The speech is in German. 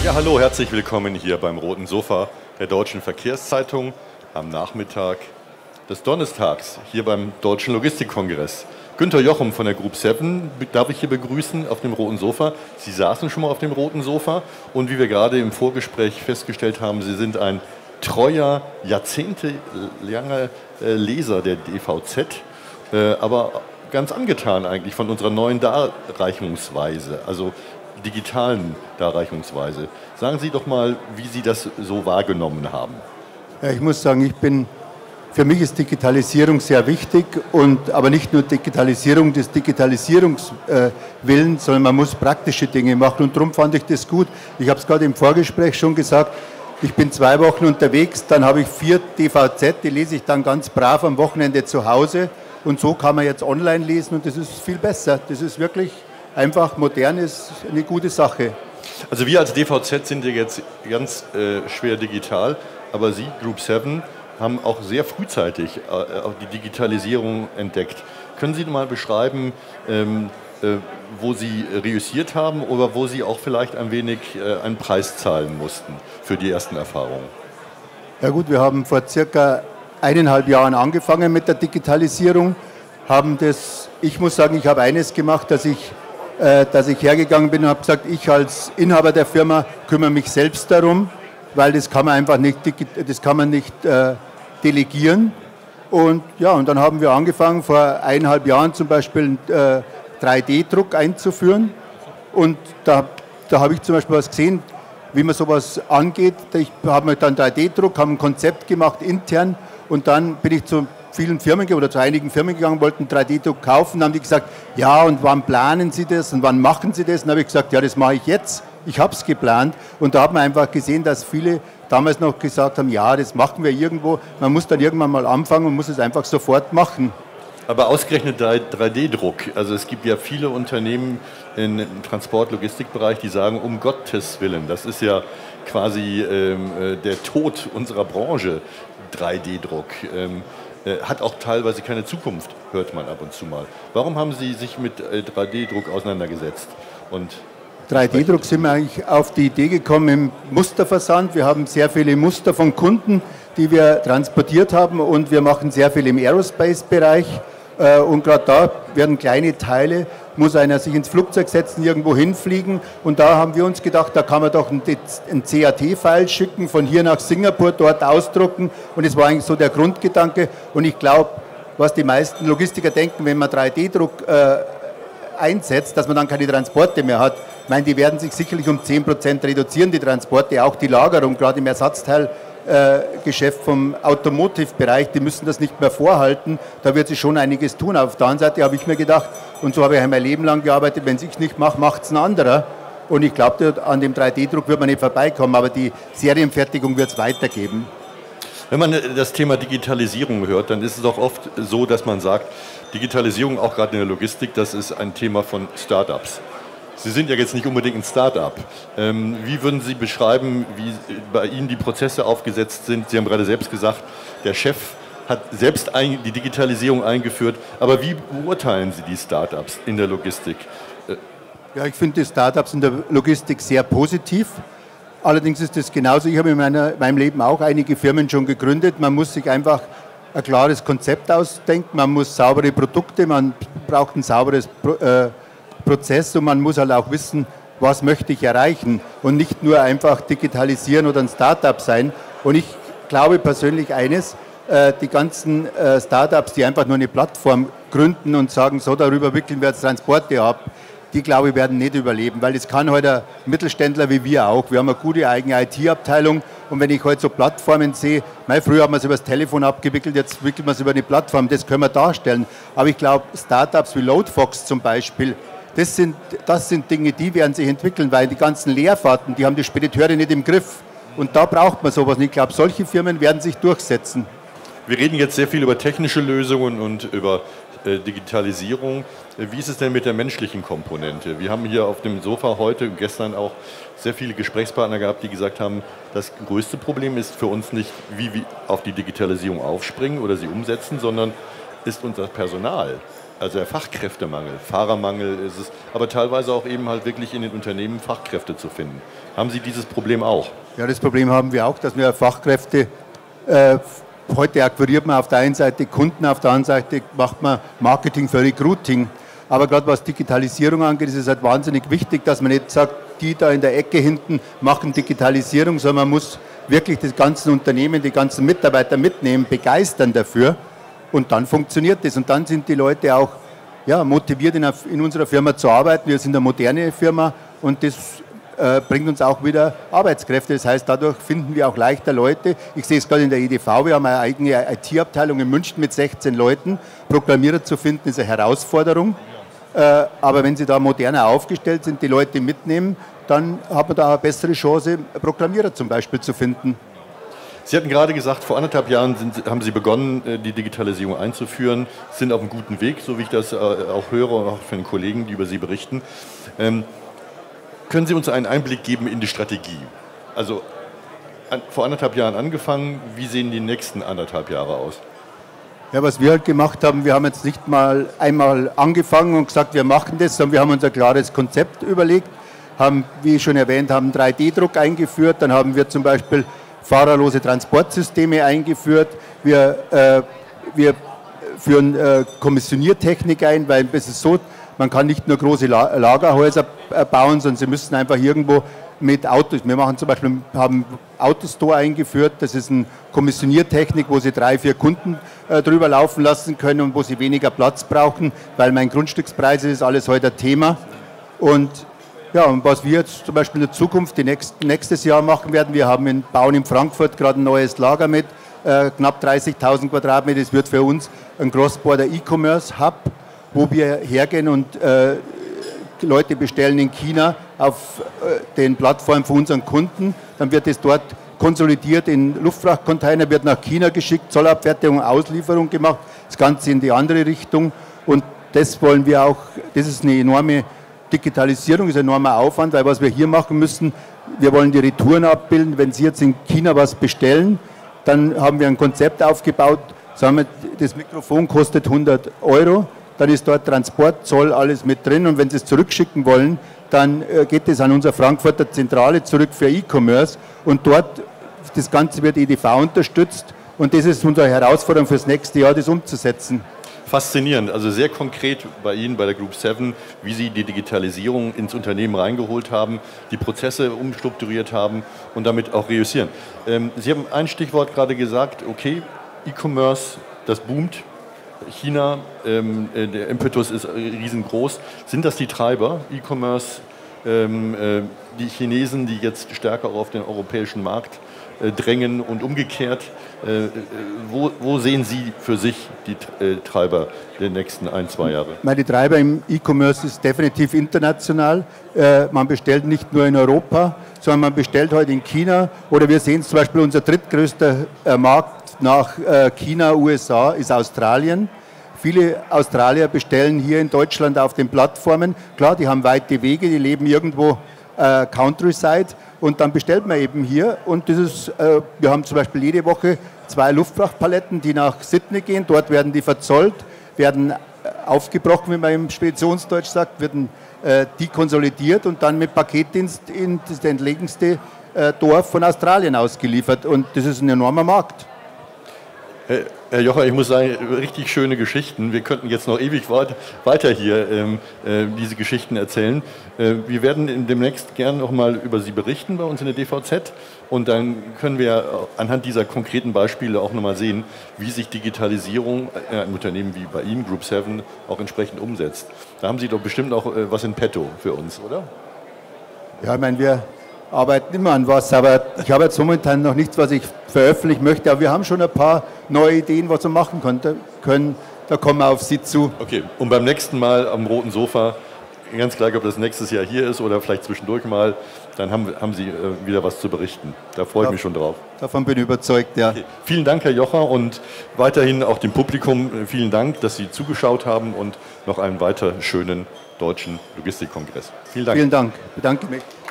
Ja, hallo, herzlich willkommen hier beim Roten Sofa der Deutschen Verkehrszeitung am Nachmittag des Donnerstags hier beim Deutschen Logistikkongress. Günter Jochem von der Group 7 darf ich hier begrüßen auf dem Roten Sofa. Sie saßen schon mal auf dem Roten Sofa und wie wir gerade im Vorgespräch festgestellt haben, Sie sind ein treuer, jahrzehntelanger Leser der DVZ, aber ganz angetan eigentlich von unserer neuen Darreichungsweise, also digitalen Darreichungsweise. Sagen Sie doch mal, wie Sie das so wahrgenommen haben. Ja, ich muss sagen, für mich ist Digitalisierung sehr wichtig, aber nicht nur Digitalisierung des Digitalisierungswillens, sondern man muss praktische Dinge machen und darum fand ich das gut. Ich habe es gerade im Vorgespräch schon gesagt, ich bin 2 Wochen unterwegs, dann habe ich 4 DVZ, die lese ich dann ganz brav am Wochenende zu Hause und so kann man jetzt online lesen und das ist viel besser. Das ist wirklich einfach modern, ist eine gute Sache. Also wir als DVZ sind ja jetzt ganz schwer digital, aber Sie, Group 7, haben auch sehr frühzeitig die Digitalisierung entdeckt. Können Sie mal beschreiben, wo Sie reüssiert haben oder wo Sie auch vielleicht ein wenig einen Preis zahlen mussten für die ersten Erfahrungen? Ja gut, wir haben vor circa 1,5 Jahren angefangen mit der Digitalisierung, ich muss sagen, ich habe eines gemacht, dass ich hergegangen bin und habe gesagt, ich als Inhaber der Firma kümmere mich selbst darum, weil das kann man einfach nicht delegieren. Und ja, und dann haben wir angefangen, vor 1,5 Jahren zum Beispiel 3D-Druck einzuführen. Und da habe ich zum Beispiel was gesehen, wie man sowas angeht. Ich habe dann 3D-Druck, habe ein Konzept gemacht intern und dann bin ich zu vielen Firmen oder zu einigen Firmen gegangen, wollten 3D-Druck kaufen, dann haben die gesagt, ja und wann planen Sie das und wann machen Sie das? Und dann habe ich gesagt, ja das mache ich jetzt, ich habe es geplant und da hat man einfach gesehen, dass viele damals noch gesagt haben, ja das machen wir irgendwo, man muss dann irgendwann mal anfangen und muss es einfach sofort machen. Aber ausgerechnet 3D-Druck, also es gibt ja viele Unternehmen im Transport-Logistikbereich, die sagen, um Gottes Willen, das ist ja quasi der Tod unserer Branche, 3D-Druck. Hat auch teilweise keine Zukunft, hört man ab und zu mal. Warum haben Sie sich mit 3D-Druck auseinandergesetzt? 3D-Druck sind wir eigentlich auf die Idee gekommen im Musterversand. Wir haben sehr viele Muster von Kunden, die wir transportiert haben und wir machen sehr viel im Aerospace-Bereich. Und gerade da werden kleine Teile, muss einer sich ins Flugzeug setzen, irgendwo hinfliegen. Und da haben wir uns gedacht, da kann man doch ein CAT-File schicken, von hier nach Singapur, dort ausdrucken. Und das war eigentlich so der Grundgedanke. Und ich glaube, was die meisten Logistiker denken, wenn man 3D-Druck einsetzt, dass man dann keine Transporte mehr hat. Ich meine, die werden sich sicherlich um 10% reduzieren, die Transporte, auch die Lagerung, gerade im Ersatzteilgeschäft vom Automotive-Bereich, die müssen das nicht mehr vorhalten, da wird sich schon einiges tun. Auf der anderen Seite habe ich mir gedacht, und so habe ich mein Leben lang gearbeitet, wenn es ich nicht mache, macht es ein anderer. Und ich glaube, an dem 3D-Druck wird man nicht vorbeikommen, aber die Serienfertigung wird es weitergeben. Wenn man das Thema Digitalisierung hört, dann ist es auch oft so, dass man sagt, Digitalisierung, auch gerade in der Logistik, das ist ein Thema von Startups. Sie sind ja jetzt nicht unbedingt ein Start-up. Wie würden Sie beschreiben, wie bei Ihnen die Prozesse aufgesetzt sind? Sie haben gerade selbst gesagt, der Chef hat selbst die Digitalisierung eingeführt. Aber wie beurteilen Sie die Start-ups in der Logistik? Ja, ich finde die Start-ups in der Logistik sehr positiv. Allerdings ist es genauso. Ich habe in meinem Leben auch einige Firmen schon gegründet. Man muss sich einfach ein klares Konzept ausdenken. Man muss saubere Produkte, man braucht ein sauberes Prozess und man muss halt auch wissen, was möchte ich erreichen und nicht nur einfach digitalisieren oder ein Start-up sein. Und ich glaube persönlich eines, die ganzen Start-ups, die einfach nur eine Plattform gründen und sagen, so darüber wickeln wir jetzt Transporte ab, die glaube ich werden nicht überleben, weil das kann heute ein Mittelständler wie wir auch. Wir haben eine gute eigene IT-Abteilung und wenn ich heute so Plattformen sehe, früher haben wir es über das Telefon abgewickelt, jetzt wickeln wir es über eine Plattform, das können wir darstellen. Aber ich glaube, Start-ups wie Loadfox zum Beispiel, das sind Dinge, die werden sich entwickeln, weil die ganzen Leerfahrten, die haben die Spediteure nicht im Griff. Und da braucht man sowas. Und ich glaube, solche Firmen werden sich durchsetzen. Wir reden jetzt sehr viel über technische Lösungen und über Digitalisierung. Wie ist es denn mit der menschlichen Komponente? Wir haben hier auf dem Sofa heute und gestern auch sehr viele Gesprächspartner gehabt, die gesagt haben, das größte Problem ist für uns nicht, wie wir auf die Digitalisierung aufspringen oder sie umsetzen, sondern ist unser Personal. also der Fachkräftemangel, Fahrermangel ist es, aber teilweise auch eben halt wirklich in den Unternehmen Fachkräfte zu finden. Haben Sie dieses Problem auch? Ja, das Problem haben wir auch, dass wir Fachkräfte, heute akquiriert man auf der einen Seite Kunden, auf der anderen Seite macht man Marketing für Recruiting. Aber gerade was Digitalisierung angeht, ist es halt wahnsinnig wichtig, dass man nicht sagt, die da in der Ecke hinten machen Digitalisierung, sondern man muss wirklich das ganze Unternehmen, die ganzen Mitarbeiter mitnehmen, begeistern dafür. Und dann funktioniert das. Und dann sind die Leute auch motiviert, in unserer Firma zu arbeiten. Wir sind eine moderne Firma und das bringt uns auch wieder Arbeitskräfte. Das heißt, dadurch finden wir auch leichter Leute. Ich sehe es gerade in der EDV, wir haben eine eigene IT-Abteilung in München mit 16 Leuten. Programmierer zu finden ist eine Herausforderung. Aber wenn Sie da moderner aufgestellt sind, die Leute mitnehmen, dann hat man da eine bessere Chance, Programmierer zum Beispiel zu finden. Sie hatten gerade gesagt, vor 1,5 Jahren haben Sie begonnen, die Digitalisierung einzuführen, sind auf einem guten Weg, so wie ich das auch höre und auch von den Kollegen, die über Sie berichten. Können Sie uns einen Einblick geben in die Strategie? Also vor 1,5 Jahren angefangen, wie sehen die nächsten 1,5 Jahre aus? Ja, was wir halt gemacht haben, wir haben jetzt nicht mal einmal angefangen und gesagt, wir machen das, sondern wir haben uns ein klares Konzept überlegt, haben, wie schon erwähnt, haben 3D-Druck eingeführt, dann haben wir zum Beispiel fahrerlose Transportsysteme eingeführt, wir führen Kommissioniertechnik ein, weil es ist so, man kann nicht nur große Lagerhäuser bauen, sondern sie müssen einfach irgendwo mit Autos, wir machen zum Beispiel, haben Autostore eingeführt, das ist eine Kommissioniertechnik, wo Sie 3, 4 Kunden drüber laufen lassen können und wo Sie weniger Platz brauchen, weil mein Grundstückspreis ist alles heute ein Thema. Und ja, und was wir jetzt zum Beispiel in der Zukunft nächstes Jahr machen werden, wir bauen in Frankfurt gerade ein neues Lager mit, knapp 30.000 Quadratmeter, das wird für uns ein Cross-Border E-Commerce Hub, wo wir hergehen und Leute bestellen in China auf den Plattformen von unseren Kunden, dann wird es dort konsolidiert in Luftfrachtcontainer, wird nach China geschickt, Zollabfertigung, Auslieferung gemacht, das Ganze in die andere Richtung und das wollen wir auch, das ist eine enorme Digitalisierung, ist ein enormer Aufwand, weil was wir hier machen müssen, wir wollen die Retouren abbilden, wenn Sie jetzt in China was bestellen, dann haben wir ein Konzept aufgebaut, sagen wir, das Mikrofon kostet 100 €, dann ist dort Transport, Zoll, alles mit drin und wenn Sie es zurückschicken wollen, dann geht es an unsere Frankfurter Zentrale zurück für E-Commerce und dort, das Ganze wird EDV unterstützt und das ist unsere Herausforderung fürs nächste Jahr, das umzusetzen. Faszinierend, also sehr konkret bei Ihnen, bei der Group 7, wie Sie die Digitalisierung ins Unternehmen reingeholt haben, die Prozesse umstrukturiert haben und damit auch reüssieren. Sie haben ein Stichwort gerade gesagt, okay, E-Commerce, das boomt. China, der Impetus ist riesengroß. Sind das die Treiber, E-Commerce, die Chinesen, die jetzt stärker auf den europäischen Markt drängen und umgekehrt? Wo sehen Sie für sich die Treiber der nächsten 1, 2 Jahre? Die Treiber im E-Commerce ist definitiv international. Man bestellt nicht nur in Europa, sondern man bestellt heute in China. Oder wir sehen es zum Beispiel, unser drittgrößter Markt nach China, USA ist Australien. Viele Australier bestellen hier in Deutschland auf den Plattformen. Klar, die haben weite Wege, die leben irgendwo Countryside und dann bestellt man eben hier. Und das ist, wir haben zum Beispiel jede Woche 2 Luftfrachtpaletten, die nach Sydney gehen. Dort werden die verzollt, werden aufgebrochen, wie man im Speditionsdeutsch sagt, werden dekonsolidiert und dann mit Paketdienst in das entlegenste Dorf von Australien ausgeliefert. Und das ist ein enormer Markt. Herr Jocher, ich muss sagen, richtig schöne Geschichten. Wir könnten jetzt noch ewig weiter hier diese Geschichten erzählen. Wir werden demnächst gerne noch mal über Sie berichten bei uns in der DVZ und dann können wir anhand dieser konkreten Beispiele auch noch mal sehen, wie sich Digitalisierung in einem Unternehmen wie bei Ihnen, Group 7, auch entsprechend umsetzt. Da haben Sie doch bestimmt auch was in petto für uns, oder? Ja, ich meine, wir arbeiten immer an was, aber ich habe jetzt momentan noch nichts, was ich veröffentlichen möchte, aber wir haben schon ein paar neue Ideen, was wir machen können. Da kommen wir auf Sie zu. Okay, und beim nächsten Mal am roten Sofa, ganz gleich, ob das nächstes Jahr hier ist oder vielleicht zwischendurch mal, dann haben Sie wieder was zu berichten. Da freue ich mich schon drauf. Davon bin ich überzeugt, ja. Okay. Vielen Dank, Herr Jocher, und weiterhin auch dem Publikum vielen Dank, dass Sie zugeschaut haben und noch einen weiter schönen deutschen Logistikkongress. Vielen Dank. Vielen Dank, ich bedanke mich.